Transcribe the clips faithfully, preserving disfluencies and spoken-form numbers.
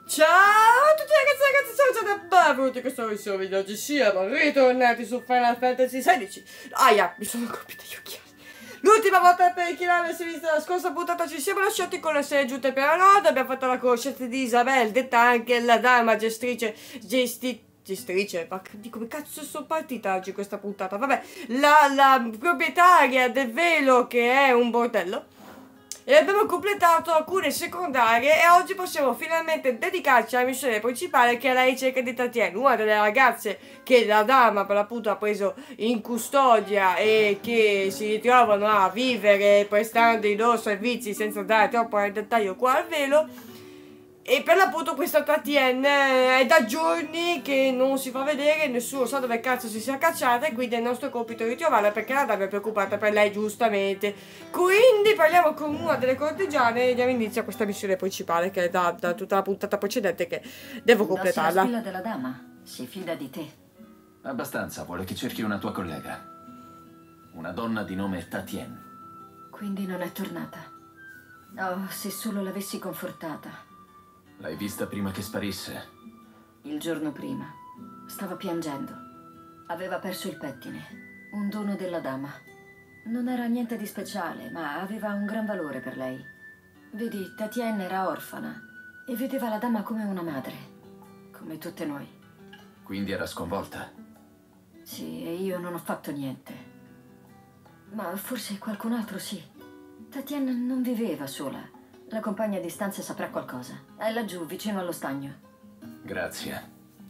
Ciao a tutti ragazzi e ragazzi, sono Giada e benvenuti in questo nuovissimo video. Oggi siamo ritornati su Final Fantasy sedici. Aia, mi sono colpito gli occhiali. L'ultima volta per chi l'avesse vista la scorsa puntata ci siamo lasciati con le sei giunte per la nord. Abbiamo fatto la conoscenza di Isabel, detta anche la dama gestrice, gesti... gestrice, ma di come cazzo sono partita oggi questa puntata? Vabbè, la, la proprietaria del velo che è un bordello. E abbiamo completato alcune secondarie e oggi possiamo finalmente dedicarci alla missione principale, che è la ricerca di Tatiana, una delle ragazze che la dama per l'appunto ha preso in custodia e che si ritrovano a vivere prestando i loro servizi senza dare troppo nel dettaglio qua al velo. E per l'appunto questa Tatiana è da giorni che non si fa vedere, nessuno sa dove cazzo si sia cacciata, e quindi è il nostro compito ritrovarla perché la dama è preoccupata per lei, giustamente. Quindi parliamo con una delle cortigiane e diamo inizio a questa missione principale, che è da, da tutta la puntata precedente, che devo completarla. La spilla della dama si fida di te. Abbastanza, vuole che cerchi una tua collega. Una donna di nome Tatiana. Quindi non è tornata. Oh, se solo l'avessi confortata. L'hai vista prima che sparisse? Il giorno prima. Stava piangendo. Aveva perso il pettine. Un dono della dama. Non era niente di speciale, ma aveva un gran valore per lei. Vedi, Tatiana era orfana e vedeva la dama come una madre. Come tutte noi. Quindi era sconvolta? Sì, e io non ho fatto niente. Ma forse qualcun altro sì. Tatiana non viveva sola. La compagna di stanza saprà qualcosa. È laggiù, vicino allo stagno. Grazie.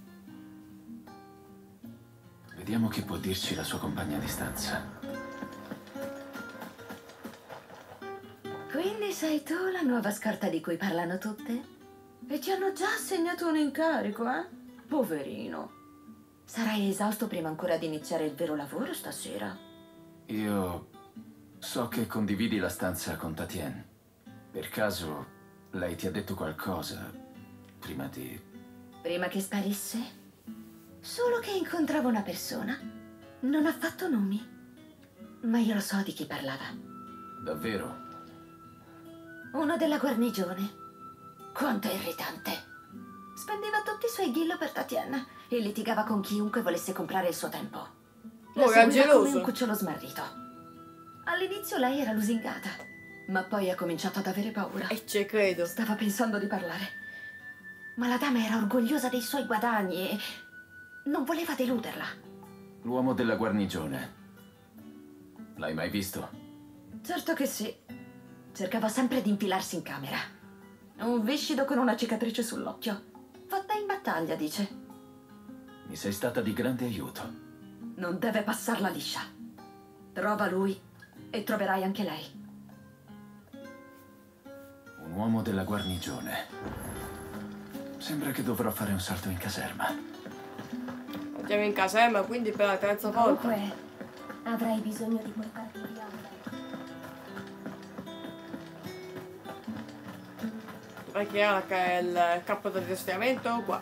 Vediamo che può dirci la sua compagna di stanza. Quindi sei tu la nuova scorta di cui parlano tutte? E ti hanno già assegnato un incarico, eh? Poverino. Sarai esausto prima ancora di iniziare il vero lavoro stasera. Io so che condividi la stanza con Tatiana. Per caso lei ti ha detto qualcosa prima di... Prima che sparisse? Solo che incontravo una persona. Non ha fatto nomi. Ma io lo so di chi parlava. Davvero? Uno della guarnigione. Quanto irritante. Spendeva tutti i suoi ghillo per Tatiana e litigava con chiunque volesse comprare il suo tempo. La Oh, era seguiva come geloso. un cucciolo smarrito. All'inizio lei era lusingata. Ma poi ha cominciato ad avere paura. E ci credo. Stava pensando di parlare. Ma la dama era orgogliosa dei suoi guadagni e non voleva deluderla. L'uomo della guarnigione. L'hai mai visto? Certo che sì. Cercava sempre di infilarsi in camera. Un viscido con una cicatrice sull'occhio. Fatta in battaglia, dice. Mi sei stata di grande aiuto. Non deve passarla liscia. Trova lui e troverai anche lei. Un uomo della guarnigione. Sembra che dovrò fare un salto in caserma. Andiamo in caserma, quindi per la terza volta. Comunque, avrai bisogno di portarti via. Dov'è che è il campo d'addestramento? Qua.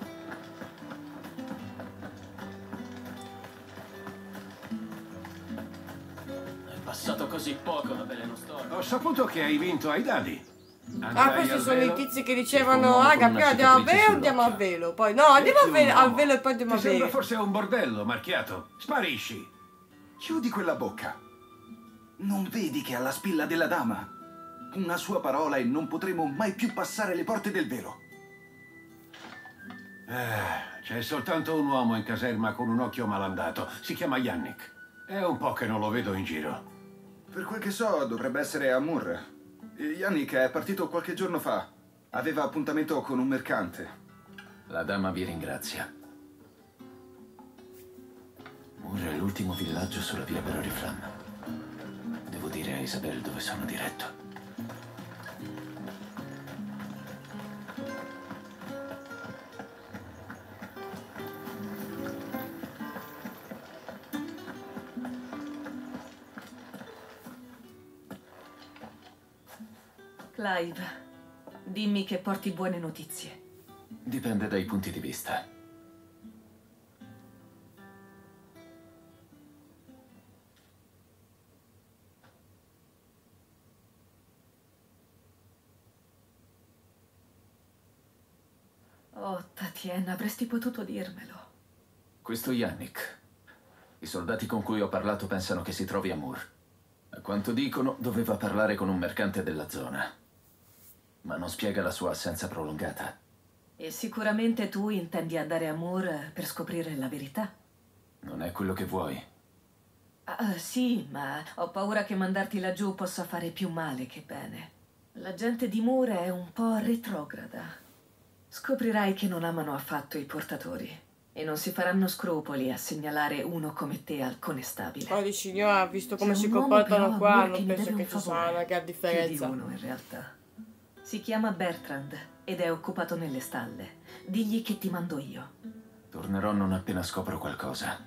È passato così poco da bere non sto. Ho saputo che hai vinto ai dadi. Ah, Andrai questi al sono i velo? tizi che Un dicevano, uomo raga, con una prima andiamo al cicatrice velo o andiamo al sull'occhio. velo? Poi, no, andiamo al Senti velo, un al uomo. velo e poi andiamo Ti al sembra velo. forse un bordello marchiato? Sparisci. Chiudi quella bocca. Non vedi che ha la spilla della dama? Una sua parola e non potremo mai più passare le porte del velo. Eh, c'è soltanto un uomo in caserma con un occhio malandato. Si chiama Yannick. È un po' che non lo vedo in giro. Per quel che so, dovrebbe essere Amur. Yannick è partito qualche giorno fa. Aveva appuntamento con un mercante. La dama vi ringrazia. Mur è l'ultimo villaggio sulla via per Oriflamma. Devo dire a Isabel dove sono diretto. Clive, dimmi che porti buone notizie. Dipende dai punti di vista. Oh, Tatien, avresti potuto dirmelo. Questo Yannick. I soldati con cui ho parlato pensano che si trovi a Mur. A quanto dicono, doveva parlare con un mercante della zona. Ma non spiega la sua assenza prolungata. E sicuramente tu intendi andare a Mur per scoprire la verità? Non è quello che vuoi. Ah, sì, ma ho paura che mandarti laggiù possa fare più male che bene. La gente di Mur è un po' retrograda. Scoprirai che non amano affatto i portatori e non si faranno scrupoli a segnalare uno come te al conestabile. Oh, di signora, visto come C'è si un uomo comportano però a qua, Mur non che mi penso deve che un ci sarà favore. una gran Più di differenza. uno, in realtà. Si chiama Bertrand ed è occupato nelle stalle. Digli che ti mando io. Tornerò non appena scopro qualcosa.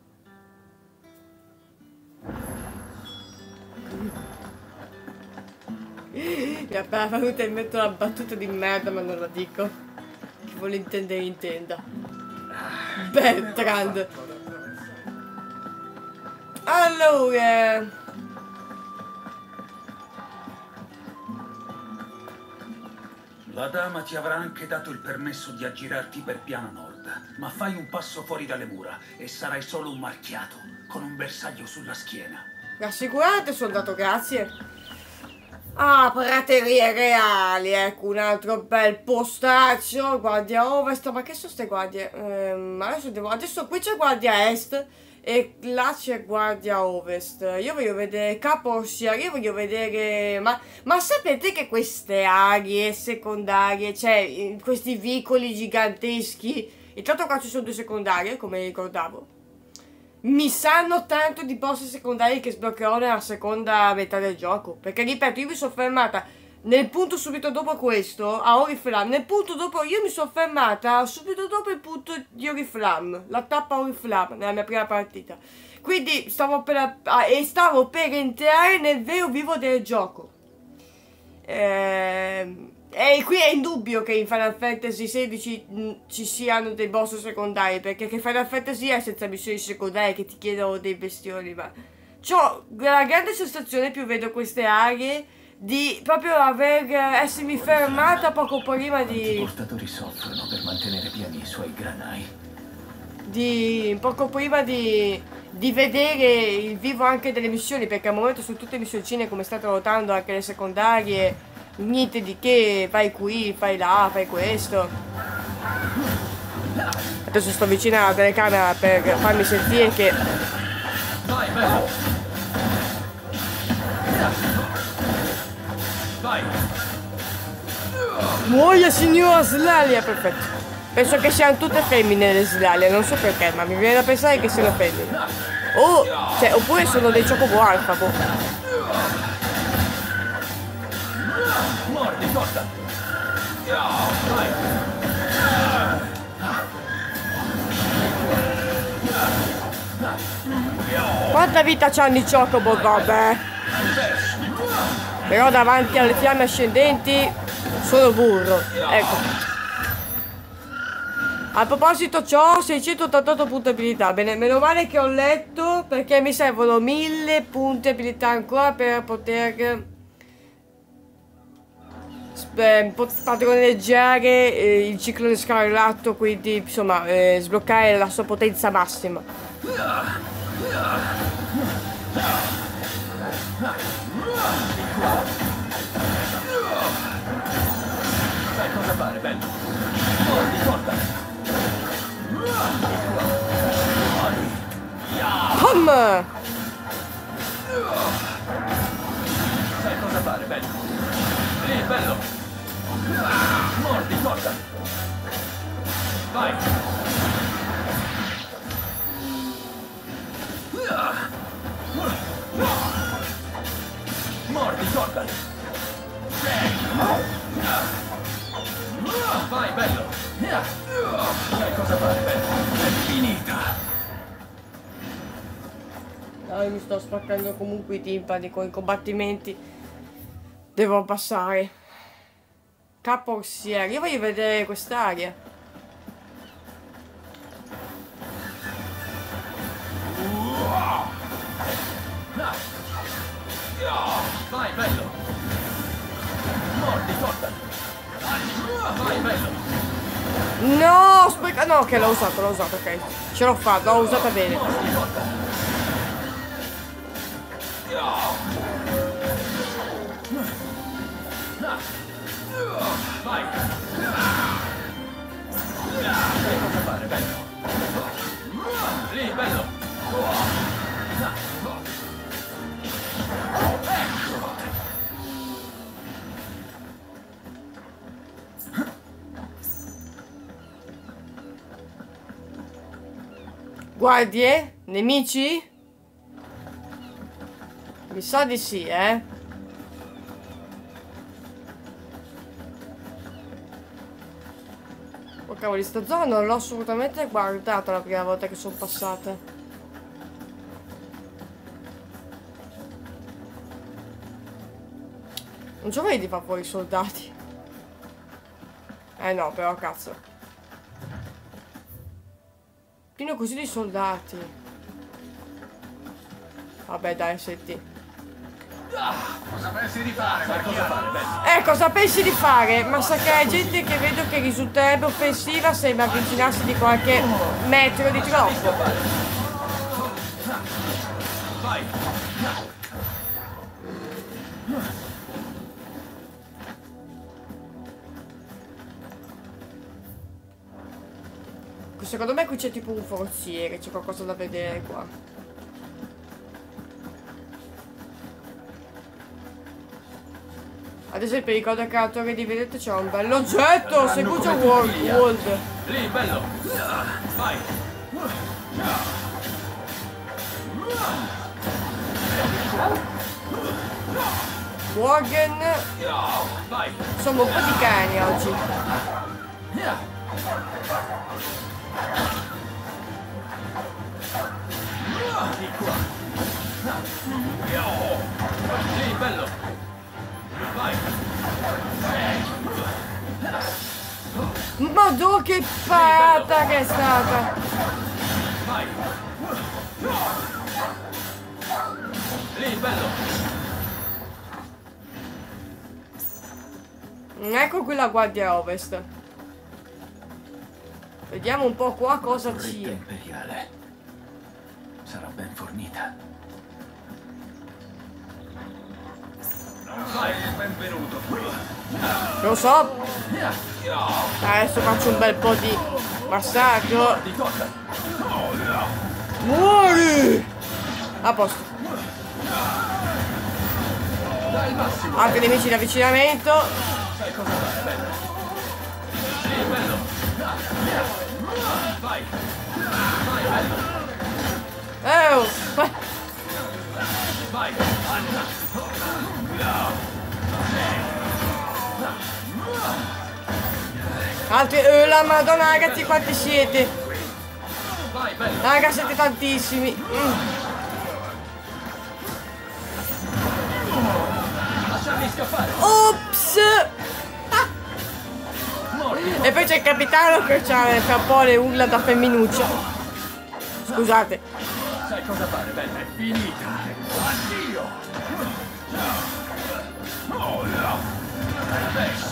Mi è appena venuta in mente una battuta di merda, ma non la dico. Chi vuole intendere intenda. Bertrand. Allora, La dama ti avrà anche dato il permesso di aggirarti per piano nord, ma fai un passo fuori dalle mura e sarai solo un marchiato, con un bersaglio sulla schiena. rassicurate, soldato, grazie. Ah, praterie reali, ecco, un altro bel postaccio, guardia ovest, ma che sono ste guardie? Ehm, adesso, devo, adesso qui c'è guardia est e là c'è guardia ovest. Io voglio vedere capo Ossia, io voglio vedere... Ma, ma sapete che queste aree secondarie, cioè questi vicoli giganteschi, intanto qua ci sono due secondarie, come ricordavo, mi sanno tanto di boss secondari che sbloccherò nella seconda metà del gioco. Perché ripeto, io mi sono fermata nel punto subito dopo questo a Oriflamme. Nel punto dopo, io mi sono fermata subito dopo il punto di Oriflamme, la tappa Oriflamme nella mia prima partita. Quindi stavo per ah, e stavo per entrare nel vero vivo del gioco. Ehm. E qui è indubbio che in Final Fantasy sedici mh, ci siano dei boss secondari, perché che Final Fantasy è senza missioni secondarie che ti chiedono dei bestioni, ma c'ho la grande sensazione, più vedo queste aree, di proprio aver essermi fermata poco prima di... I portatori soffrono per mantenere pieni i suoi granai. Di... poco prima di... di vedere il vivo anche delle missioni, perché al momento sono tutte missioncine, come state notando, anche le secondarie. Niente di che, fai qui, fai là, fai questo. Adesso sto vicino alla telecamera per farmi sentire che... Vai, bello! Vai! Muoia signora Slalia, perfetto. Penso che siano tutte femmine le Slalia, non so perché, ma mi viene da pensare che siano femmine. O, cioè, oppure sono dei Chocobo Alpha, boh. Mordi, forza! Vai! Quanta vita c'hanno i Chocobo, vabbè. Però davanti alle fiamme ascendenti sono burro. Ecco. A proposito c'ho seicentottantotto punti abilità. Bene, meno male che ho letto, perché mi servono mille punti abilità ancora per poter eh, padroneggiare eh, il ciclo di scarlatto, quindi insomma eh, sbloccare la sua potenza massima. Sai cosa fare, bello? Mordi, forza! Hum! Sai cosa fare, bello? Sì, bello! Mordi, forza! Vai! Mordi, forza! Vai, bello! Sai cosa fare, bello? È finita! No, io mi sto spaccando comunque i timpani con i combattimenti. Devo passare. Capo Orsiere. Io voglio vedere quest'area. Vai, bello! Mordi, forza! Vai, bello! no, ok, l'ho usato, l'ho usato, ok. Ce l'ho fatta, l'ho usata bene. Vai! Cosa fare, bello? Lì, bello! Guardie? Nemici? Mi sa di sì, eh. Oh cavoli, sta zona non l'ho assolutamente guardata la prima volta che sono passata. Non c'ho voglia di far fuori i soldati. Eh no, però cazzo. Pieno così di soldati. Vabbè dai, senti. Cosa pensi di fare? Ma cosa fare? Bello. Eh, cosa pensi di fare? Massacrare gente che vedo che risulterebbe offensiva se mi avvicinassi di qualche metro di troppo. Vai! Secondo me qui c'è tipo un forziere, c'è qualcosa da vedere qua. Ad esempio ricordo che alla torre di vedete c'è un bello oggetto, Segugia World, World. Lì, bello! Vai! Worgen. Vai! Insomma un po' di cani oggi. Di qua! Lì, bello! Vai! Madò che parata che è stata! Vai! Lì, bello! Ecco qui la guardia ovest. Vediamo un po' qua cosa ci è. Imperiale. Sarà ben fornita. Vai, benvenuto. Lo so. Adesso faccio un bel po' di massacro. Muori! A posto. Altri nemici di avvicinamento. Sai cosa fare, bello? Sì, bello. Vai. Vai, bello. Oh! Vai. Altri... Oh, la madonna ragazzi quanti siete! Vai, bello. Raga siete tantissimi! Mm. Lasciarmi scappare. Ops! Ah. E poi c'è il capitano che c'ha fra un po' le urla da femminuccia. Scusate. Sai cosa fare, bella? È finita. Addio. Adesso.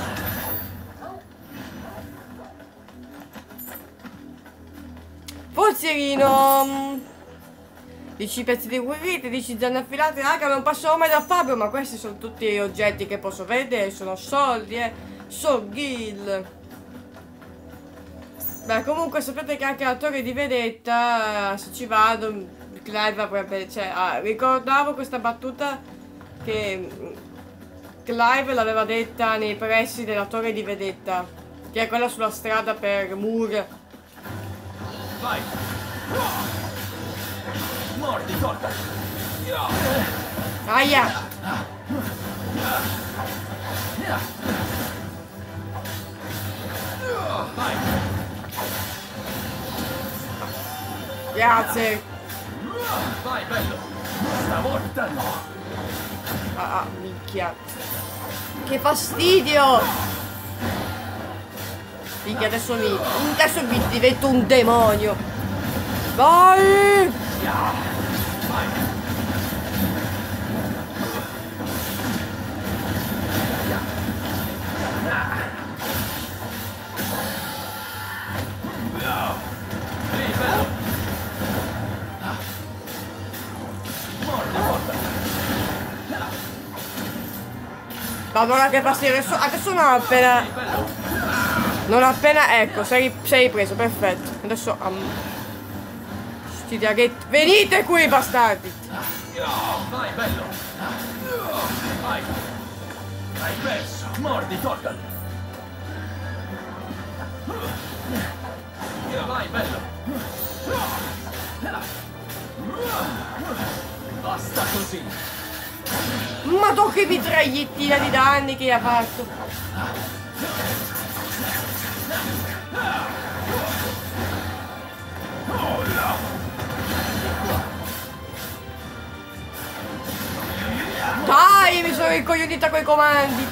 Forzierino! dieci pezzi di guerrite, dieci zanne affilate. Raga, non passo mai da fabbro, ma questi sono tutti oggetti che posso vedere. Sono soldi, eh. So Gil. Beh, comunque sapete che anche la torre di vedetta, se ci vado, Clive avrebbe... Cioè, ah, ricordavo questa battuta che Clive l'aveva detta nei pressi della torre di vedetta, che è quella sulla strada per Moore. Vai. Mordi, corta. Aia! Vai. Grazie! Vai, bello. Stavolta no. Ah, ah, minchia. Che fastidio! Minchia, adesso mi... Adesso mi divento un demonio! Vai! Vai. Madonna che fastidio, adesso, adesso non ho appena... Non ho appena... Ecco, sei, sei preso, perfetto. Adesso... Um, sti diaghetti... Venite qui, bastardi! Vai, bello! Vai! Hai perso! Mordi, Torgal! Vai, bello! Basta così! Madonna che mitragliettina di danni che ha fatto! Dai, mi sono incoglionita coi comandi!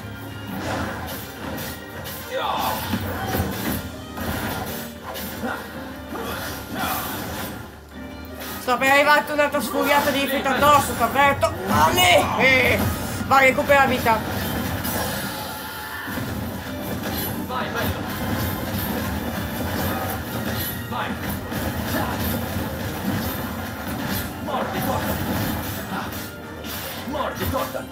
Sto per arrivare un'altra sfuriata di fritta addosso, sto aperto! Vale! Eh, va, recupera vita! Vai, bello! Vai! Mordi, Torgal! Mordi, Torgal!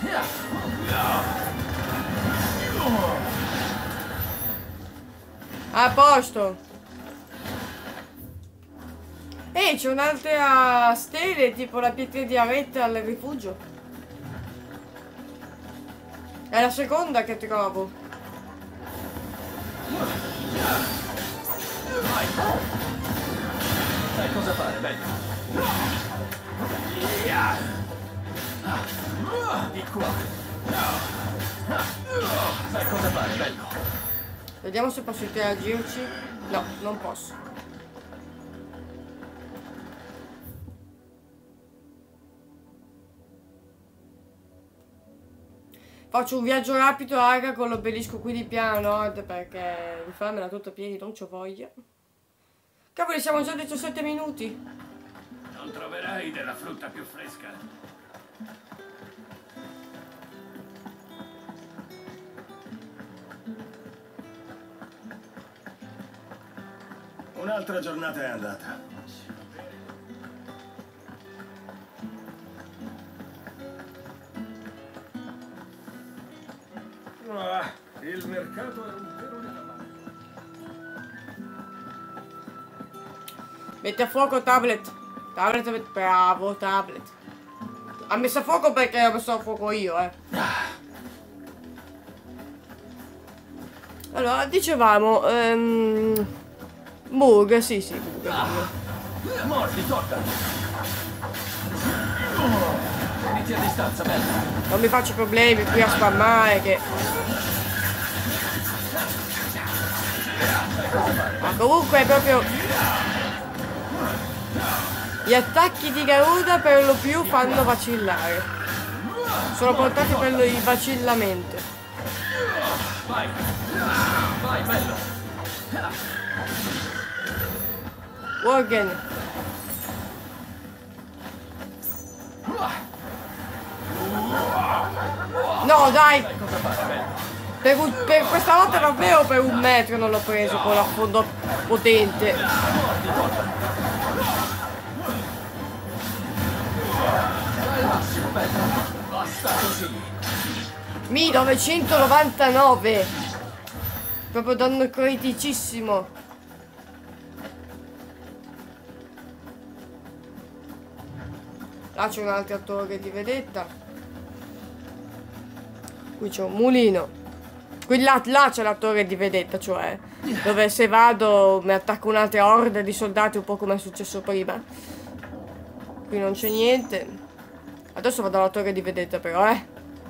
A posto! Ehi, c'è un'altra stele, tipo la pietra di Aretta al rifugio. È la seconda che trovo. Vai! Sai cosa fare, bello? Di qua! Sai cosa fare, bello? Vediamo se posso interagirci. No, non posso. Faccio un viaggio rapido a Aga con l'obelisco qui di piano nord perché di farmela tutta piedi non c'ho voglia. Cavoli, siamo già a diciassette minuti. Non troverai della frutta più fresca. Un'altra giornata è andata. Ah, il mercato è un vero lavoro. Metti a fuoco tablet. Tablet, bravo, tablet. Ha messo a fuoco perché ho messo a fuoco io, eh. Allora, dicevamo... Um, Mug, sì, sì. Mordi, Torgal! Metti a distanza, bello! Non mi faccio problemi qui a spammare che... Ma comunque è proprio... Gli attacchi di Garuda per lo più fanno vacillare. Sono portati per il vacillamento. Vai! Vai, bello! Worgen. No, dai! Per, un, per questa volta davvero per un metro non l'ho preso con l'affondo potente. Basta così. Mi novecentonovantanove. Proprio danno criticissimo. Là c'è un'altra torre di vedetta. Qui c'è un mulino. Qui là, là c'è la torre di vedetta, cioè dove se vado mi attacca un'altra orda di soldati, un po' come è successo prima. Qui non c'è niente. Adesso vado alla torre di vedetta però, eh.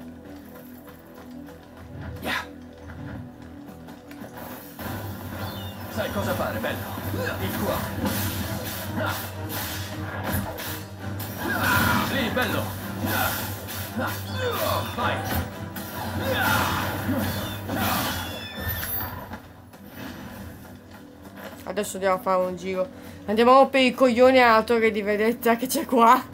Sai cosa fare, bello? Di qua. Sì, bello. Vai. Adesso andiamo a fare un giro. Andiamo per i coglioni alla torre di vedetta che c'è qua.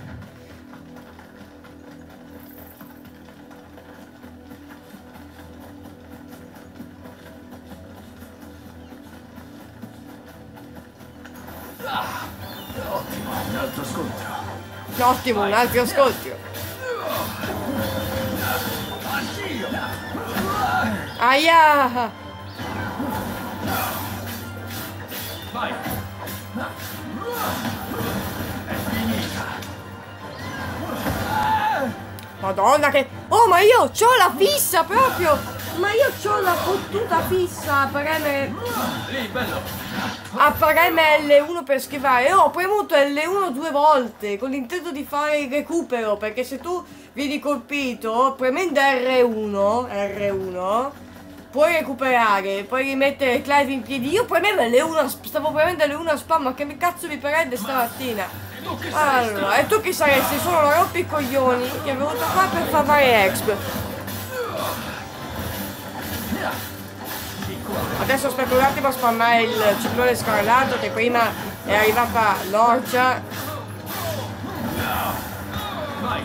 Ottimo, un altro scontro. Ottimo, un altro scontro. Aia! Vai! È finita! Madonna che... Oh, ma io c'ho la fissa proprio! Ma io c'ho la fottuta fissa a premere... Lì, bello! A premere L uno per schivare. E ho premuto L uno due volte con l'intento di fare il recupero, perché se tu vieni colpito premendo R uno, R uno, puoi recuperare, puoi rimettere Clive in piedi. Io premevo L uno, stavo premendo L uno a spam, ma che cazzo mi prende stamattina? Allora, e tu chi saresti? Sono la rompi i coglioni che è venuto qua per far fare exp. Adesso aspetto un attimo a spammare il ciclone scarlato, che prima è arrivata l'orcia. Vai!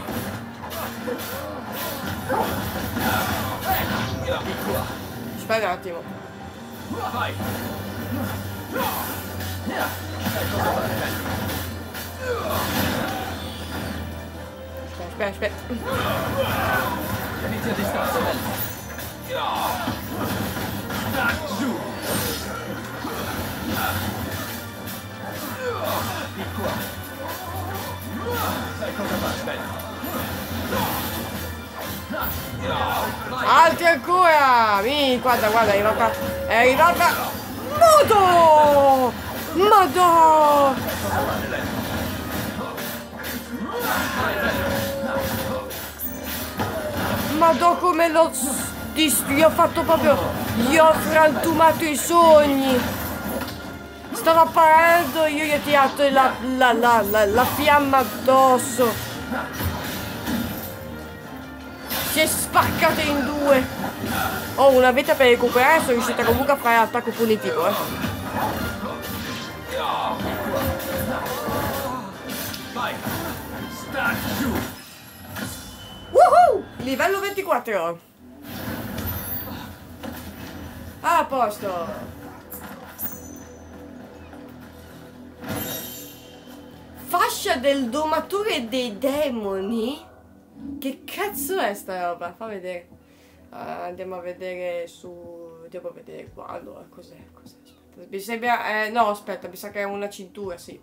Aspetta un attimo. Vai! Aspetta, aspetta. Inizia a distanza, bello! Giù! Di qua! Sai cosa fare, bello! Altri ancora! Mi, guarda, guarda, è arrivata. È arrivata. Modo! Modo! Madò come l'ho... Gli ho fatto proprio... Gli ho frantumato i sogni! Stavo apparendo, io gli ho tirato la, la, la, la, la fiamma addosso! Si è spaccata in due! Ho una vita per recuperare, sono riuscita comunque a fare l'attacco punitivo, eh! Vai! Sta giù! Woohoo! Livello ventiquattro! Ah, a posto! Fascia del domatore dei demoni? Che cazzo è sta roba? Fa vedere. Uh, andiamo a vedere su... Andiamo a vedere qua. Allora, cos'è? Cos'è? Aspetta. Mi sembra... Eh, no, aspetta, mi sa che è una cintura, sì.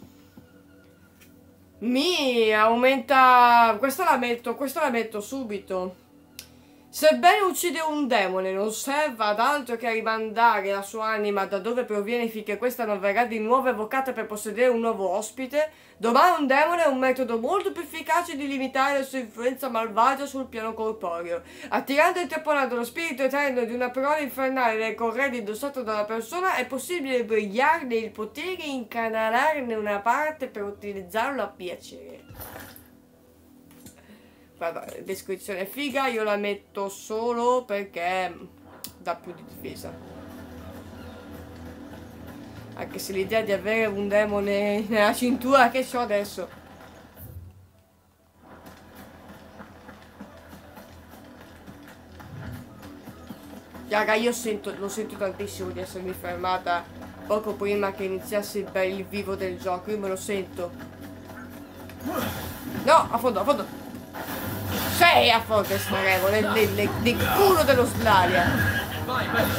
Mi aumenta... Questa la metto, questa la metto subito. Sebbene uccide un demone, non serve ad altro che a rimandare la sua anima da dove proviene finché questa non verrà di nuovo evocata per possedere un nuovo ospite, domare un demone è un metodo molto più efficace di limitare la sua influenza malvagia sul piano corporeo. Attirando e intrappolando lo spirito eterno di una parola infernale nel corredo indossato dalla persona, è possibile brigliarne il potere e incanalarne una parte per utilizzarlo a piacere. Guarda, descrizione figa, io la metto solo perché dà più di difesa. Anche se l'idea di avere un demone nella cintura che c'ho adesso. Raga, io sento, lo sento tantissimo di essermi fermata poco prima che iniziasse il bel vivo del gioco, io me lo sento. No, a fondo, a fondo. Sei a fondo staremo nel, nel, nel, nel culo dello Slaria. Vai, bello!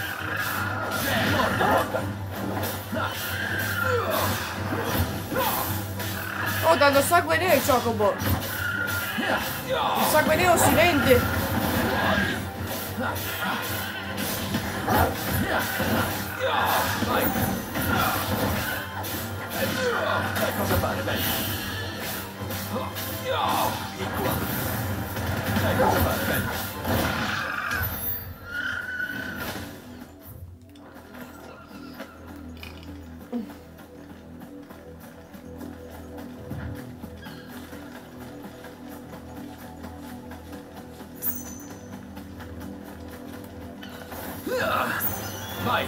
Oh, danno sangue nero il Chocobo. Il sangue nero si vende. Vai! Sai cosa fare, bello! Di qua! Sai cosa fare, bello! Vai!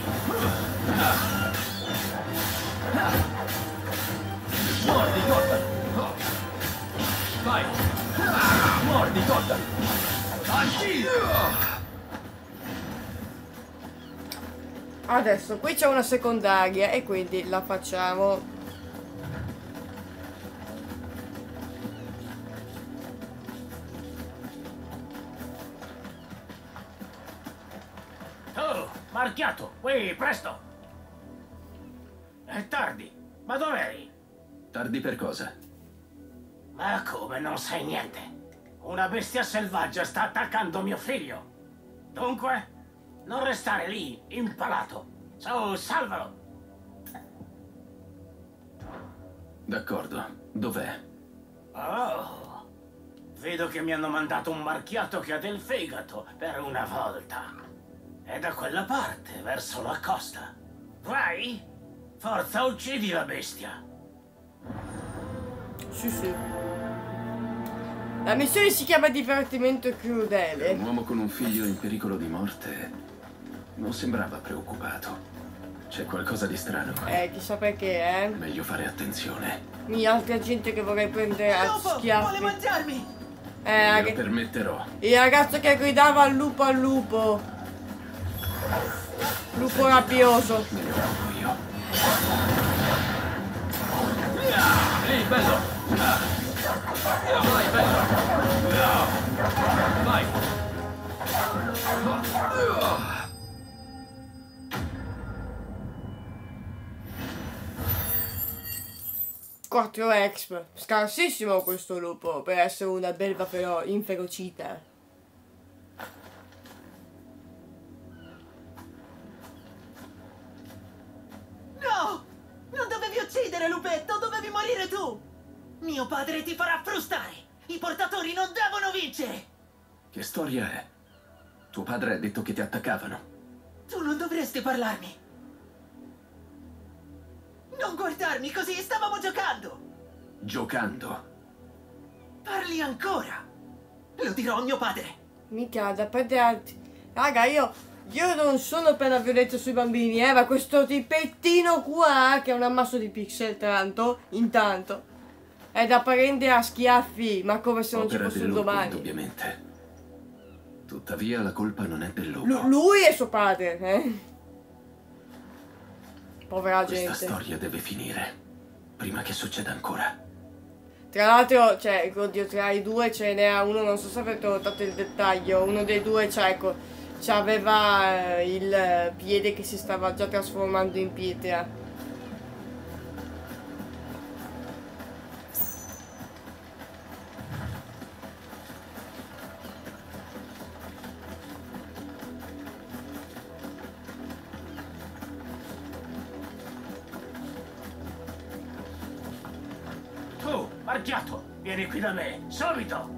Mordi, Gordon! Vai! Mordi, Gordon! Adesso qui c'è una secondaria e quindi la facciamo. Marchiato, qui, presto! È tardi. Ma dov'eri? Tardi per cosa? Ma come, non sai niente? Una bestia selvaggia sta attaccando mio figlio. Dunque, non restare lì, impalato. Su, salvalo! D'accordo. Dov'è? Oh, vedo che mi hanno mandato un marchiato che ha del fegato, per una volta. È da quella parte, verso la costa. Vai! Forza, uccidi la bestia! Sì, sì. La missione si chiama divertimento crudele. Un uomo con un figlio in pericolo di morte non sembrava preoccupato. C'è qualcosa di strano qui. Eh, chissà perché, eh. Meglio fare attenzione. Mi altra gente che vorrei prendere a schiaffi. Vuole mangiarmi! Eh, Non rag- lo permetterò. il ragazzo che gridava al lupo al lupo. Lupo rabbioso. Me ne occupo io. Ehi, bello! Vai, bello! Vai! quattro exp. Scarsissimo questo lupo per essere una belva però inferocita. No! Non dovevi uccidere, lupetto! Dovevi morire tu! Mio padre ti farà frustare! I portatori non devono vincere! Che storia è? Tuo padre ha detto che ti attaccavano. Tu non dovresti parlarmi! Non guardarmi così, stavamo giocando! Giocando? Parli ancora! Lo dirò a mio padre! Mica da parte altri. Raga, io io non sono per la violenza sui bambini, eh, ma questo tipettino qua, che è un ammasso di pixel tanto, intanto, è da prendere a schiaffi, ma come se non Opera ci fossero del lupo, domani. indubbiamente. Tuttavia la colpa non è del lupo. Lu- lui è suo padre, eh. Povera Questa gente. storia deve finire prima che succeda ancora. Tra l'altro, cioè, oddio, tra i due ce n'era uno, non so se avete notato il dettaglio, uno dei due, cioè, ecco, c'aveva eh, il piede che si stava già trasformando in pietra. Tu, marchiato, vieni qui da me, subito!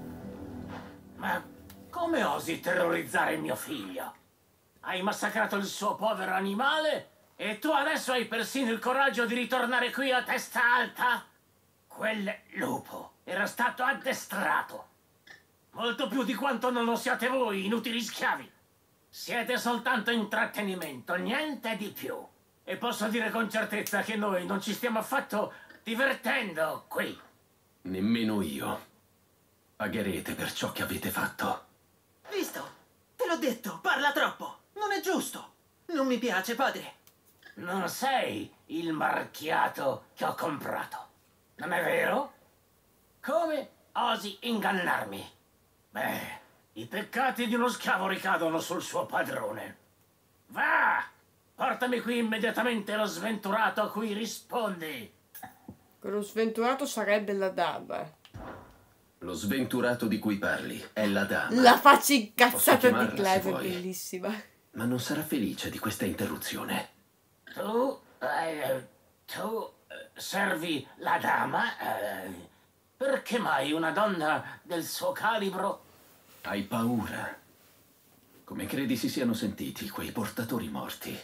Ma come osi terrorizzare mio figlio? Hai massacrato il suo povero animale e tu adesso hai persino il coraggio di ritornare qui a testa alta? Quel lupo era stato addestrato. Molto più di quanto non lo siate voi, inutili schiavi. Siete soltanto intrattenimento, niente di più. E posso dire con certezza che noi non ci stiamo affatto divertendo qui. Nemmeno io. Pagherete per ciò che avete fatto. Visto? Te l'ho detto, parla troppo! Non è giusto! Non mi piace, padre! Non sei il marchiato che ho comprato, non è vero? Come osi ingannarmi? Beh, i peccati di uno schiavo ricadono sul suo padrone. Va! Portami qui immediatamente lo sventurato a cui rispondi. Quello sventurato sarebbe la dama. Lo sventurato di cui parli è la dama. La faccia Posso incazzata chiamarla di se Clive è vuoi. bellissima. Ma non sarà felice di questa interruzione. Tu, eh, tu eh, servi la dama? Eh, perché mai una donna del suo calibro? Hai paura? Come credi si siano sentiti quei portatori morti?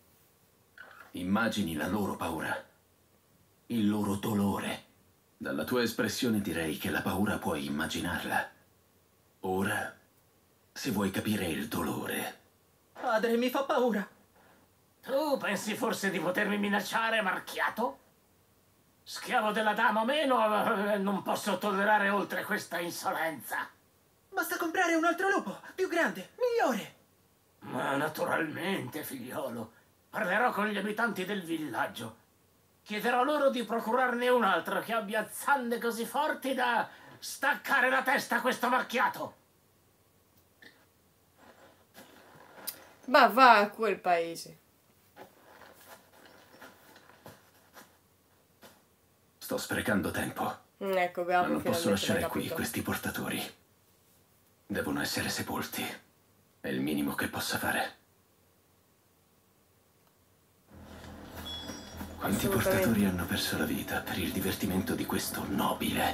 Immagini la loro paura, il loro dolore. Dalla tua espressione direi che la paura puoi immaginarla. Ora, se vuoi capire il dolore... Padre, mi fa paura! Tu pensi forse di potermi minacciare, marchiato? Schiavo della dama o meno, eh, non posso tollerare oltre questa insolenza. Basta comprare un altro lupo, più grande, migliore! Ma naturalmente, figliolo. Parlerò con gli abitanti del villaggio. Chiederò loro di procurarne un altro che abbia zanne così forti da staccare la testa a questo marchiato. Ma va a quel paese. Sto sprecando tempo. Ecco, bravo. Ma non posso finalmente lasciare l'hai qui capito. questi portatori. Devono essere sepolti. È il minimo che possa fare. Quanti Assolutamente. portatori hanno perso la vita per il divertimento di questo nobile?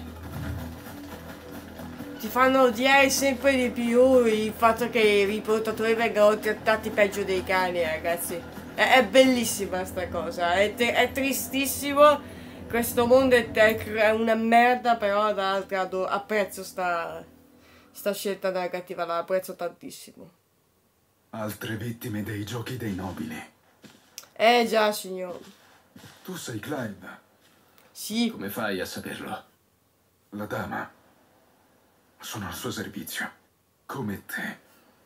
Ti fanno odiare sempre di più il fatto che i portatori vengano trattati peggio dei cani, ragazzi. È, è bellissima sta cosa, è, te- è tristissimo. Questo mondo è, tec- è una merda, però dall'altro lato apprezzo sta, sta scelta negativa, la apprezzo tantissimo. Altre vittime dei giochi dei nobili. Eh già, signor. Tu sei Clive. Sì. Come fai a saperlo? La dama. Sono al suo servizio. Come te.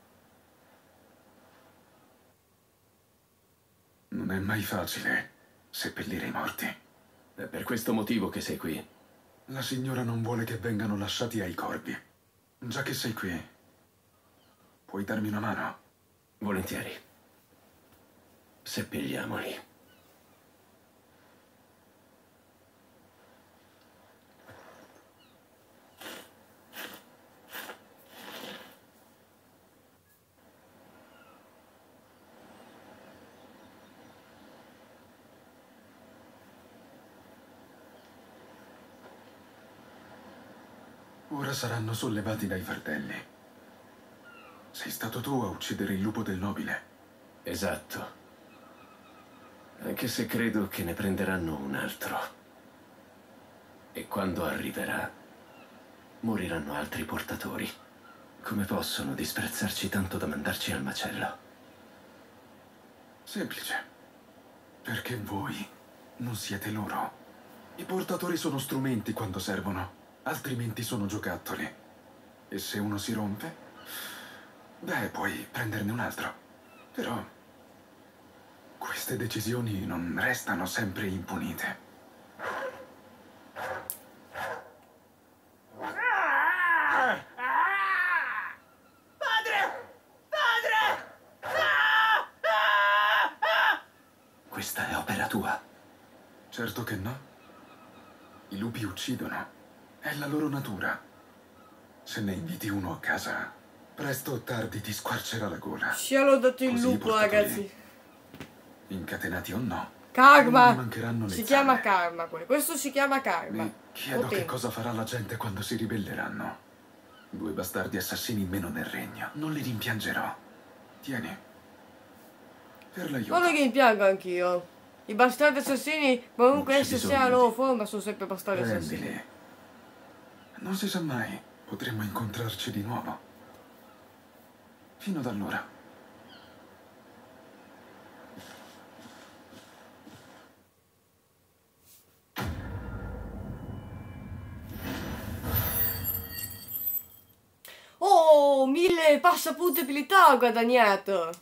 Non è mai facile seppellire i morti. È per questo motivo che sei qui. La signora non vuole che vengano lasciati ai corvi. Già che sei qui, puoi darmi una mano? Volentieri. Seppelliamoli. Ora saranno sollevati dai fardelli. Sei stato tu a uccidere il lupo del nobile. Esatto. Anche se credo che ne prenderanno un altro. E quando arriverà, moriranno altri portatori. Come possono disprezzarci tanto da mandarci al macello? Semplice. Perché voi non siete loro. I portatori sono strumenti quando servono, altrimenti sono giocattoli. E se uno si rompe, beh, puoi prenderne un altro. Però queste decisioni non restano sempre impunite. Questa è opera tua. Certo che no. I lupi uccidono. È la loro natura. Se ne inviti uno a casa, presto o tardi ti squarcerà la gola. Ci hanno dato il Così i lupo, portatori, ragazzi. incatenati o no, non Karma. gli mancheranno le Si chiama zanne. karma. que- Questo si chiama karma. Mi chiedo che Potente. cosa farà la gente quando si ribelleranno. Due bastardi assassini in meno nel regno. Non li rimpiangerò. Tieni. Per l'aiuto. Non che rimpiango anch'io. I bastardi assassini, qualunque Non c'è essa sia bisogno la loro di- forma, sono sempre bastardi assassini. Prendili. Non si sa mai. Potremmo incontrarci di nuovo. Fino ad allora. Oh, mille passapunti abilità ho guadagnato.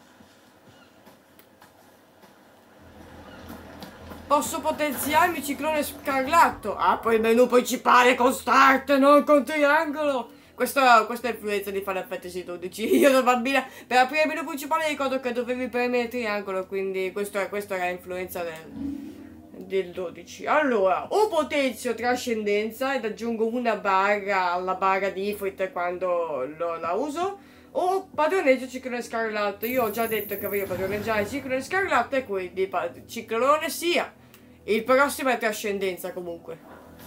Posso potenziarmi ciclone scarlatto. Apro il menu principale con start, non con triangolo. Questa, questa è influenza di Final Fantasy dodici. Io da bambina, per aprire il menu principale ricordo che dovevi premere triangolo, quindi questo è, questa era l'influenza del, del dodici. Allora, o potenzio trascendenza ed aggiungo una barra alla barra di Ifrit quando lo- la uso, o padroneggio ciclone scarlatto. Io ho già detto che voglio padroneggiare ciclone scarlatto e quindi pa- ciclone sia. Il prossimo è trascendenza comunque.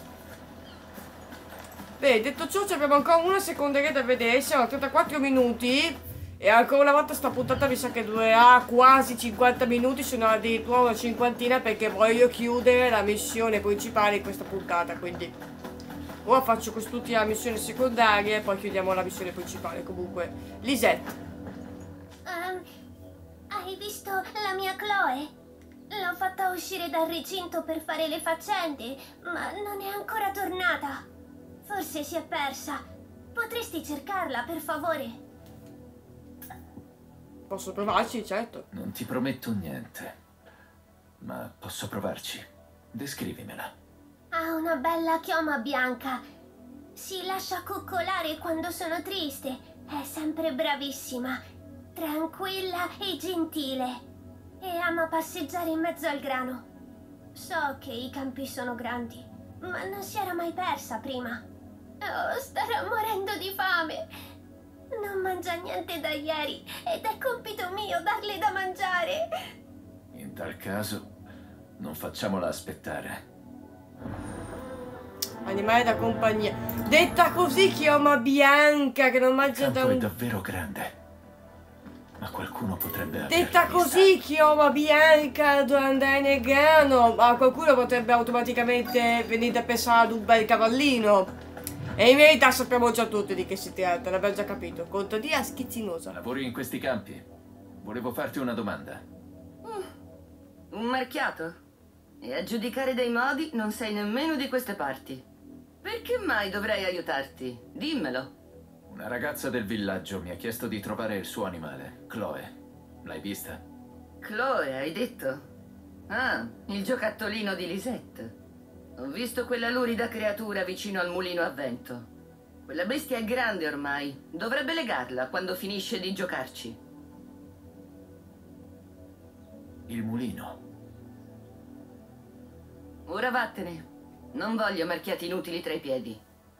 Beh, detto ciò, ci abbiamo ancora una secondaria da vedere, siamo a trentaquattro minuti e ancora una volta sta puntata mi sa che durerà quasi cinquanta minuti, se non addirittura una cinquantina, perché voglio chiudere la missione principale in questa puntata, quindi ora faccio quest'ultima missione secondaria e poi chiudiamo la missione principale. Comunque, Lisette. Ehm, hai visto la mia Chloe? L'ho fatta uscire dal recinto per fare le faccende, ma non è ancora tornata. Forse si è persa. Potresti cercarla, per favore? Posso provarci, certo. Non ti prometto niente, ma posso provarci. Descrivimela. Ha una bella chioma bianca. Si lascia coccolare quando sono triste. È sempre bravissima. tranquilla e gentile. E ama passeggiare in mezzo al grano. So che i campi sono grandi, ma non si era mai persa prima. Oh, starà morendo di fame. Non mangia niente da ieri ed è compito mio darle da mangiare. In tal caso, non facciamola aspettare. Animale da compagnia. Detta così, chioma bianca che non mangia Il da campo è un... davvero grande. Ma qualcuno potrebbe averla Detta vista. così, chioma bianca dove andare nel grano. Ma qualcuno potrebbe automaticamente venire a pensare ad un bel cavallino. E in verità sappiamo già tutti di che si tratta, l'abbiamo già capito. Contadina schizzinosa. Lavori in questi campi? Volevo farti una domanda. Un marchiato? E a giudicare dai modi non sei nemmeno di queste parti. Perché mai dovrei aiutarti? Dimmelo. Una ragazza del villaggio mi ha chiesto di trovare il suo animale, Chloe. L'hai vista? Chloe, hai detto? Ah, il giocattolino di Lisette. Ho visto quella lurida creatura vicino al mulino a vento. Quella bestia è grande ormai. Dovrebbe legarla quando finisce di giocarci. Il mulino. Ora vattene. Non voglio marchiati inutili tra i piedi.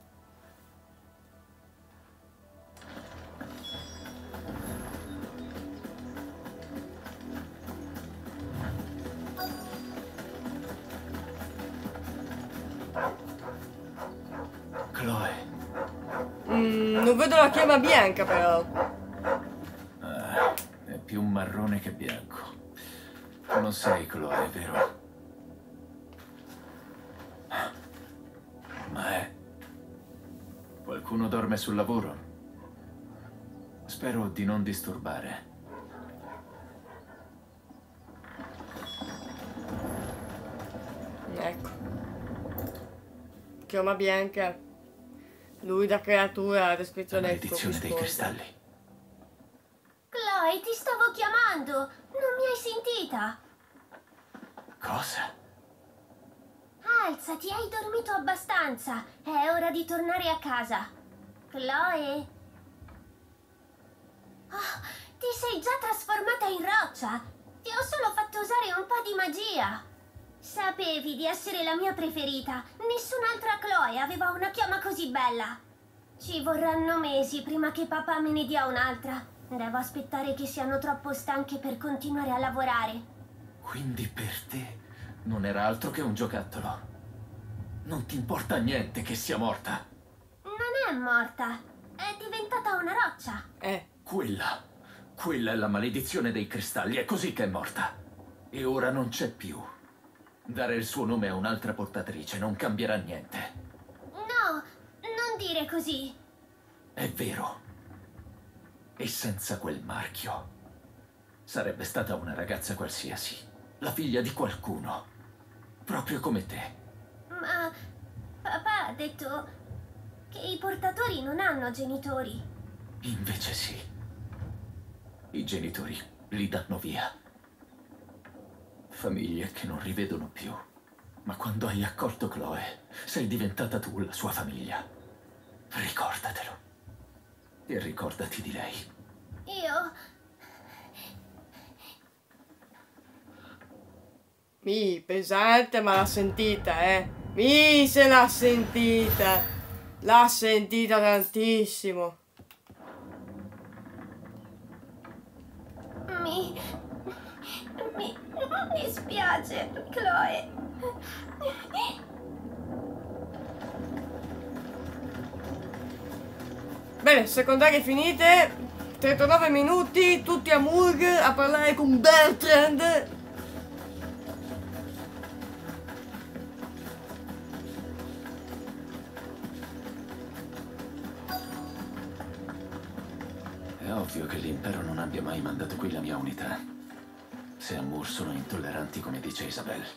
Chloe. Mm, non vedo la chioma bianca però. Ah, è più marrone che bianco. Tu non sei Chloe, vero? Ma è... Qualcuno dorme sul lavoro? Spero di non disturbare. Ecco. Chioma bianca. Lui da creatura, la descrizione è Maledizione dei cristalli. Chloe, ti stavo chiamando. Non mi hai sentita? Cosa? Alzati, hai dormito abbastanza. È ora di tornare a casa. Chloe? Oh, ti sei già trasformata in roccia. Ti ho solo fatto usare un po' di magia. Sapevi di essere la mia preferita. Nessun'altra Chloe aveva una chioma così bella. Ci vorranno mesi prima che papà me ne dia un'altra. Devo aspettare che siano troppo stanche per continuare a lavorare. Quindi per te non era altro che un giocattolo. Non ti importa niente che sia morta. Non è morta. È diventata una roccia. Eh. Quella, quella è la maledizione dei cristalli, è così che è morta. E ora non c'è più. Dare il suo nome a un'altra portatrice non cambierà niente. No, non dire così. È vero. E senza quel marchio sarebbe stata una ragazza qualsiasi, la figlia di qualcuno, proprio come te. Ma papà ha detto che i portatori non hanno genitori. Invece sì. I genitori li danno via. Famiglie che non rivedono più. Ma quando hai accolto Chloe, sei diventata tu la sua famiglia. Ricordatelo. E ricordati di lei. Io... Mi, pesante, ma l'ha sentita, eh. Mi, se l'ha sentita. L'ha sentita tantissimo. Mi... Mi... Mi spiace, Chloe. Bene, secondarie finite. trentanove minuti, tutti a Murg a parlare con Bertrand. È ovvio che l'impero non abbia mai mandato qui la mia unità. Se a Mur sono intolleranti come dice Isabel.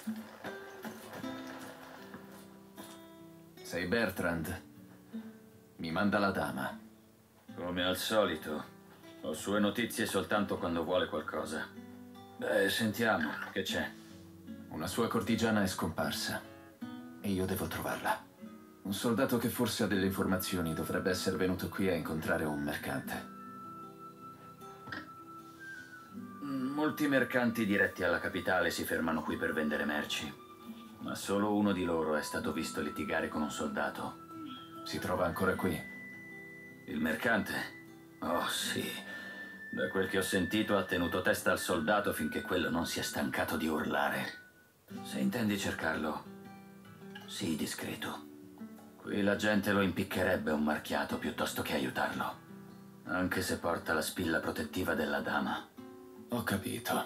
Sei Bertrand? Mi manda la dama. Come al solito. Ho sue notizie soltanto quando vuole qualcosa. Beh, sentiamo, che c'è? Una sua cortigiana è scomparsa. E io devo trovarla. Un soldato che forse ha delle informazioni dovrebbe essere venuto qui a incontrare un mercante. Molti mercanti diretti alla capitale si fermano qui per vendere merci, ma solo uno di loro è stato visto litigare con un soldato. Si trova ancora qui? Il mercante? Oh sì. Da quel che ho sentito ha tenuto testa al soldato finché quello non si è stancato di urlare. Se intendi cercarlo, sii discreto. Qui la gente lo impiccherebbe un marchiato piuttosto che aiutarlo, anche se porta la spilla protettiva della dama. Ho capito.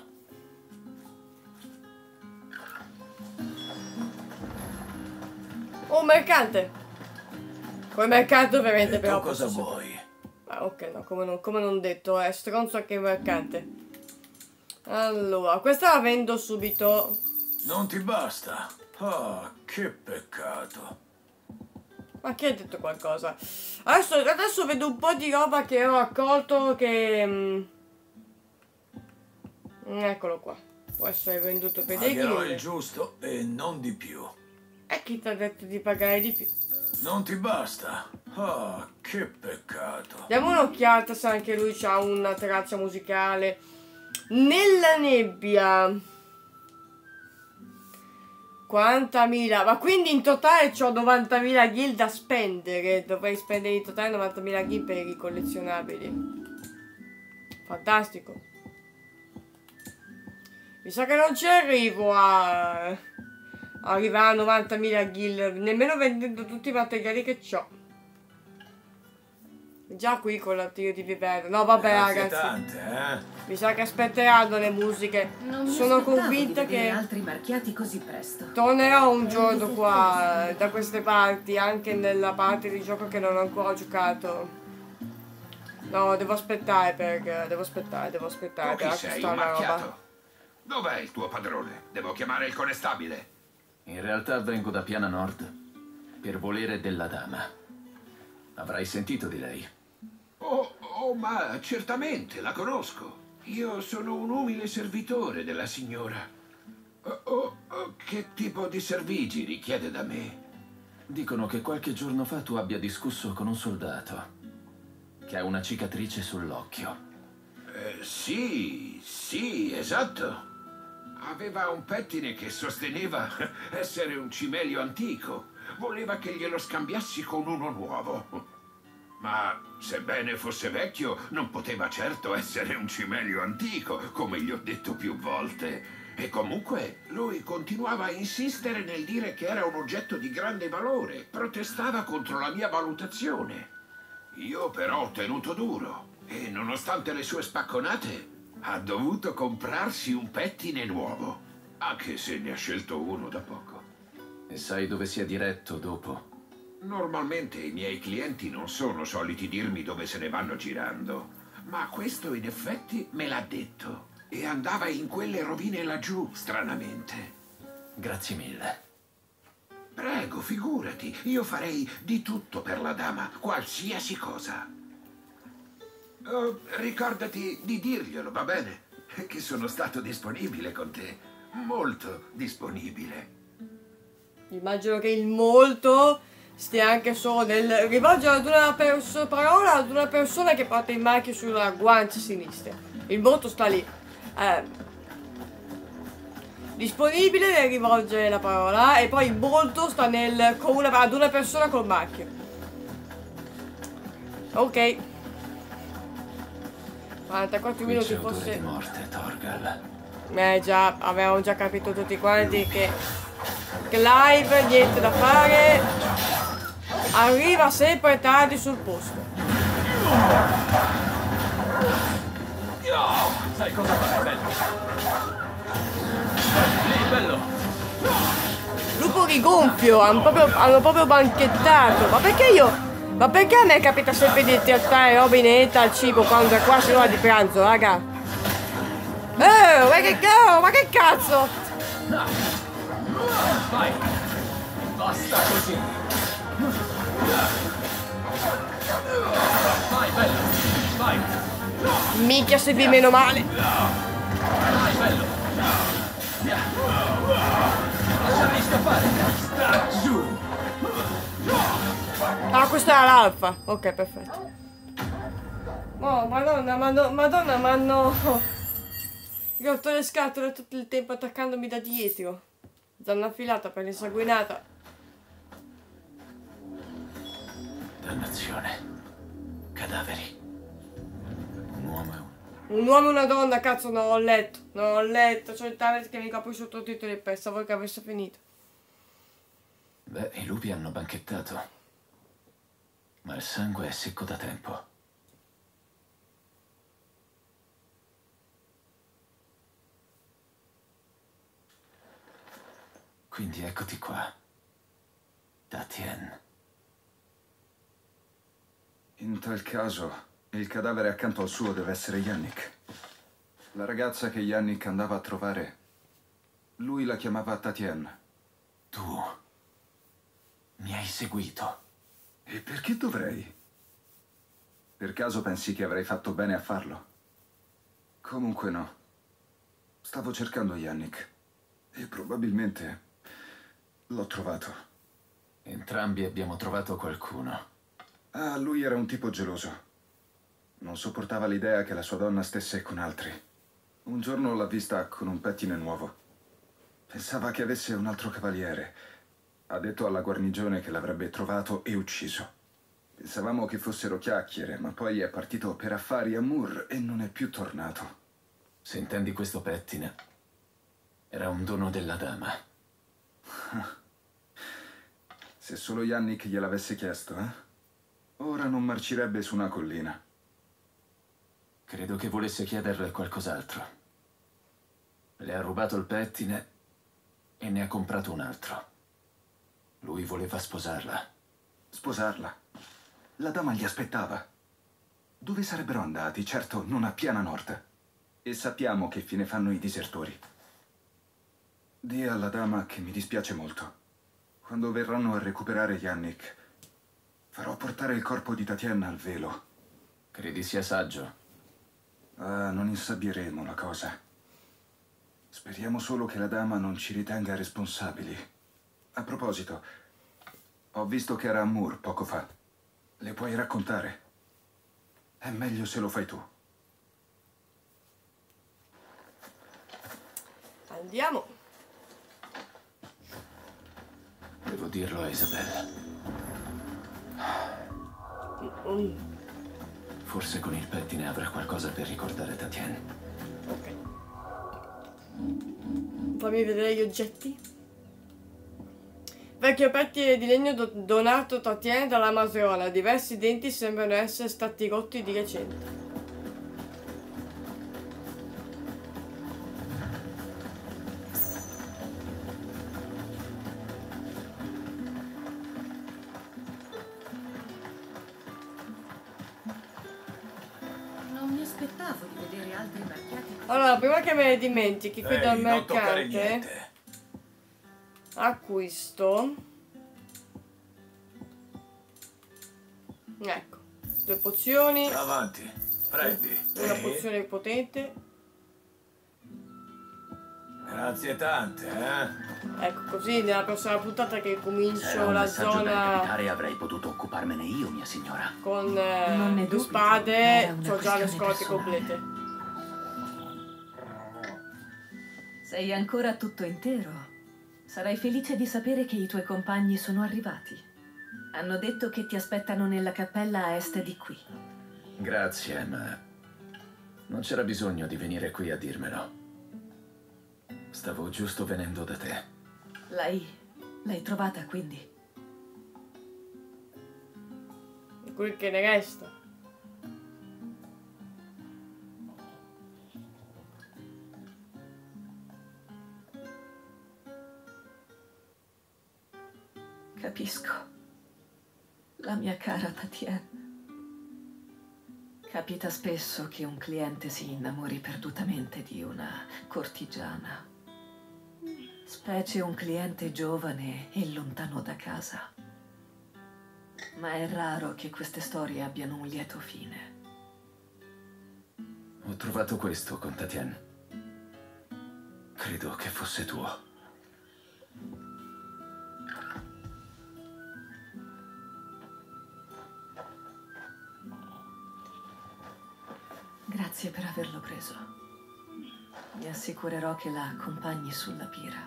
Oh, mercante! Quel mercante ovviamente però... cosa vuoi? Ah, ok, no, come non, come non detto, è stronzo anche il mercante. Allora, questa la vendo subito. Non ti basta? Ah, che peccato. Ma chi ha detto qualcosa? Adesso, adesso vedo un po' di roba che ho raccolto che... Mm, eccolo qua. Può essere venduto per dei Pagherò chili. il giusto e non di più. E chi ti ha detto di pagare di più? Non ti basta? Ah, che peccato. Diamo un'occhiata se anche lui ha una traccia musicale. Nella nebbia. quarantamila. Ma quindi in totale ho novantamila gil da spendere. Dovrei spendere in totale novantamila gil per i collezionabili. Fantastico. Mi sa che non ci arrivo a... arrivare a novantamila gil. Nemmeno vendendo tutti i materiali che ho. Già qui con l'artiglio di livello. No, vabbè, Grazie ragazzi. tante, eh? Mi sa che aspetteranno le musiche. Non mi Sono aspettavo convinta di vedere che altri marchiati così presto. tornerò un giorno qua, da queste parti, anche nella parte di gioco che non ho ancora giocato. No, devo aspettare per... Devo aspettare, devo aspettare Tu per chi sei, acquistare un la roba. macchiato? Dov'è il tuo padrone? Devo chiamare il connestabile. In realtà vengo da Piana Nord per volere della dama. Avrai sentito di lei? Oh, oh, ma certamente, la conosco. Io sono un umile servitore della signora. Oh, oh, oh, che tipo di servigi richiede da me? Dicono che qualche giorno fa tu abbia discusso con un soldato che ha una cicatrice sull'occhio. Eh, sì, sì, esatto. Aveva un pettine che sosteneva essere un cimelio antico. Voleva che glielo scambiassi con uno nuovo. Ma, sebbene fosse vecchio, non poteva certo essere un cimelio antico, come gli ho detto più volte. E comunque, lui continuava a insistere nel dire che era un oggetto di grande valore. Protestava contro la mia valutazione. Io però ho tenuto duro. E nonostante le sue spacconate, ha dovuto comprarsi un pettine nuovo. Anche se ne ha scelto uno da poco. E sai dove sia diretto dopo? Normalmente i miei clienti non sono soliti dirmi dove se ne vanno girando, ma questo in effetti me l'ha detto. E andava in quelle rovine laggiù, stranamente. Grazie mille. Prego, figurati, io farei di tutto per la dama, qualsiasi cosa. Oh, ricordati di dirglielo, va bene? Che sono stato disponibile con te, molto disponibile. Immagino che il molto stia anche solo nel rivolgere ad una perso- parola ad una persona che porta il marchio sulla guancia sinistra. Il molto sta lì. Eh, disponibile nel rivolgere la parola e poi il molto sta nel con una, ad una persona col marchio. Ok. quarantaquattro Qui minuti c'è odore forse. di morte, Torgal. Eh già, avevamo già capito tutti quanti che Clive, niente da fare, arriva sempre tardi sul posto. Sai cosa fare, bello? Lì, bello! Lupo rigonfio, hanno proprio, hanno proprio banchettato. Ma perché io? Ma perché a me capita sempre di trattare roba inetta al cibo quando è quasi l'ora di pranzo, raga? Eh, ma che cazzo? Ma che cazzo? Vai! Basta così! Vai, bello! Vai! Minchia se vi meno male. Vai, bello! Lasciami scappare! Sta giù! Ah, questa era l'alfa. Ok, perfetto. Oh, madonna, madonna, madonna, ma hanno Io ho rotto le scatole tutto il tempo attaccandomi da dietro. Zanna affilata, pelle insanguinata. Dannazione. Cadaveri. Un uomo e un... Un uomo e una donna, cazzo, non ho letto. Non ho letto. C'ho il tablet che mi copre i sottotitoli e pensavo che avesse finito. Beh, i lupi hanno banchettato. Ma il sangue è secco da tempo. Quindi eccoti qua. Tatien. In tal caso, il cadavere accanto al suo deve essere Yannick. La ragazza che Yannick andava a trovare, lui la chiamava Tatien. Tu mi hai seguito. E perché dovrei? Per caso pensi che avrei fatto bene a farlo? Comunque no. Stavo cercando Yannick e probabilmente l'ho trovato. Entrambi abbiamo trovato qualcuno. Ah, lui era un tipo geloso. Non sopportava l'idea che la sua donna stesse con altri. Un giorno l'ha vista con un pettine nuovo. Pensava che avesse un altro cavaliere. Ha detto alla guarnigione che l'avrebbe trovato e ucciso. Pensavamo che fossero chiacchiere, ma poi è partito per affari a Mur e non è più tornato. Se intendi questo pettine, era un dono della dama. Se solo Yannick gliel'avesse chiesto, eh? Ora non marcirebbe su una collina. Credo che volesse chiederle qualcos'altro. Le ha rubato il pettine e ne ha comprato un altro. Lui voleva sposarla. Sposarla? La dama gli aspettava. Dove sarebbero andati? Certo, non a Piana Nord. E sappiamo che fine fanno i disertori. Dì alla dama che mi dispiace molto. Quando verranno a recuperare Yannick, farò portare il corpo di Tatiana al velo. Credi sia saggio? Ah, non insabbieremo la cosa. Speriamo solo che la dama non ci ritenga responsabili. A proposito, ho visto che era a Mur poco fa. Le puoi raccontare? È meglio se lo fai tu. Andiamo. Devo dirlo a Isabella. Mm. Forse con il pettine avrà qualcosa per ricordare Tatien. Ok. Fammi vedere gli oggetti. Vecchio pettine di legno do donato Tatien dalla Maserona. Diversi denti sembrano essere stati rotti di recente. Allora, prima che me ne dimentichi, qui dal mercante acquisto, ecco, due pozioni. Avanti, prendi. Una Eh? pozione potente. Grazie tante, eh? Ecco, così nella prossima puntata che Se era comincio un la messaggio da zona recapitare avrei potuto occuparmene io, mia signora. con eh, Non ne due dubito, spade, era una ho già le questione scorte personale. complete. Sei ancora tutto intero. Sarai felice di sapere che i tuoi compagni sono arrivati. Hanno detto che ti aspettano nella cappella a est di qui. Grazie, ma non c'era bisogno di venire qui a dirmelo. Stavo giusto venendo da te. L'hai... l'hai trovata, quindi? E quel che ne resta. Capisco. La mia cara Tatien. Capita spesso che un cliente si innamori perdutamente di una cortigiana. Specie un cliente giovane e lontano da casa. Ma è raro che queste storie abbiano un lieto fine. Ho trovato questo con Tatien. Credo che fosse tuo. Grazie per averlo preso. Mi assicurerò che la accompagni sulla pira.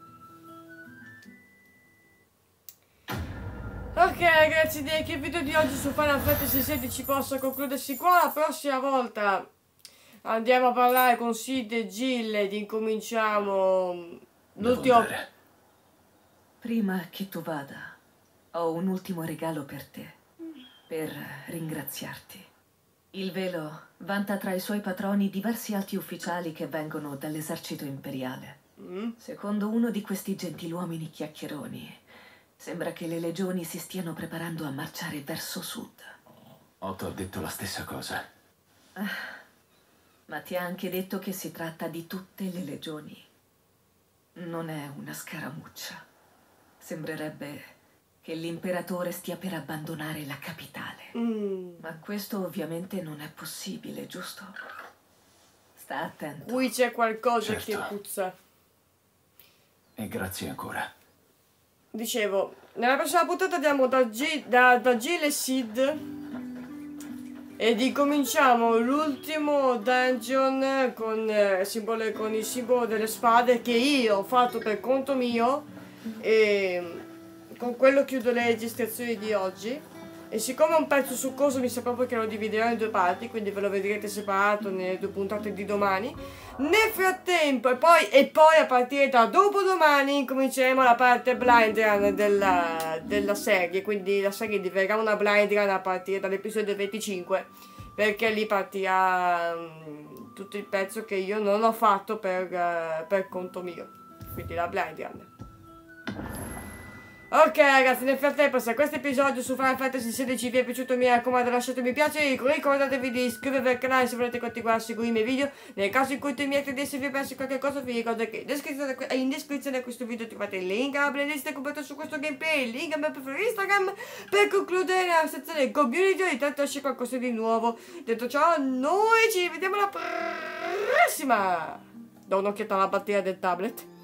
Ok ragazzi, direi che il video di oggi su Final Fantasy sedici possa concludersi qua. La prossima volta andiamo a parlare con Sid e Jill ed incominciamo l'ultimo... Prima che tu vada, ho un ultimo regalo per te, per ringraziarti. Il velo vanta tra i suoi patroni diversi alti ufficiali che vengono dall'esercito imperiale. Mm. Secondo uno di questi gentiluomini chiacchieroni, sembra che le legioni si stiano preparando a marciare verso sud. Otto ha detto la stessa cosa. Ah, ma ti ha anche detto che si tratta di tutte le legioni. Non è una scaramuccia. Sembrerebbe che l'imperatore stia per abbandonare la capitale. Mm. Ma questo ovviamente non è possibile, giusto? Sta attento. Qui c'è qualcosa Certo. che puzza. E grazie ancora. Dicevo, nella prossima puntata andiamo da, G, da, da Jill e Sid ed incominciamo l'ultimo dungeon con, eh, simbolo, con il simbolo delle spade che io ho fatto per conto mio e con quello chiudo le registrazioni di oggi. E siccome è un pezzo succoso mi sa proprio che lo dividerò in due parti, quindi ve lo vedrete separato nelle due puntate di domani. Nel frattempo, e poi, e poi a partire da dopodomani incominceremo la parte blind run della, della serie, quindi la serie diverrà una blind run a partire dall'episodio venticinque, perché lì partirà um, tutto il pezzo che io non ho fatto per, uh, per conto mio, quindi la blind run. Ok ragazzi, nel frattempo se questo episodio su Final Fantasy sedici vi è piaciuto mi raccomando lasciate mi piace, ricordatevi di iscrivervi al canale se volete continuare a seguire i miei video. Nel caso in cui temiate di esservi persi qualche cosa vi ricordo che in descrizione, in descrizione a questo video trovate il link alla playlist completa su questo gameplay, il link a me per Instagram. Per concludere la sezione community ogni tanto esce qualcosa di nuovo. Detto ciò noi ci vediamo alla prossima. Do un'occhiata alla batteria del tablet.